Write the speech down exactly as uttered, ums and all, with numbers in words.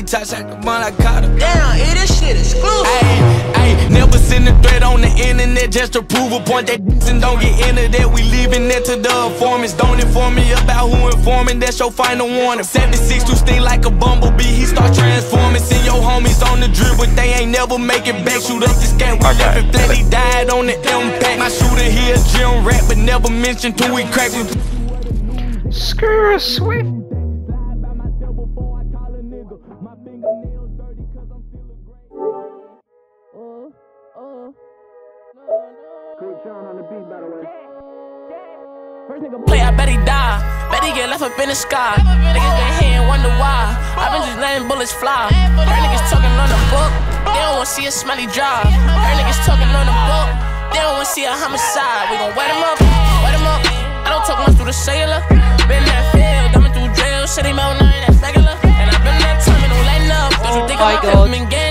touch like the one I caught her. Damn, it this shit exclusive. Ayy, ayy, never send a threat on the internet just to prove a point that and don't get into that. We leaving it to the informants. Don't inform me about who informing, that's your final warning. seventy-six to sting like a bumblebee, he start transforming. Send your homies on the drip, but they ain't never make it back. Shoot up the scat, we left it flat, he died on the impact. My shooter here, gym rat, but never mentioned till we crack. Screw Swift. Play, I bet he die. Bet he get left up in the sky. Niggas been here and wonder why. I been just letting bullets fly. Heard niggas talking on the book. They don't wanna see a smelly drive. Heard niggas talking on the book. They don't wanna see a homicide. We gon' wet him up, wet him up. I don't talk much through the cellular. Been that field, dumbing through drill. Shit, he melt nothing that's regular. And I been that time and don't lighten up. Don't you think I'm been game?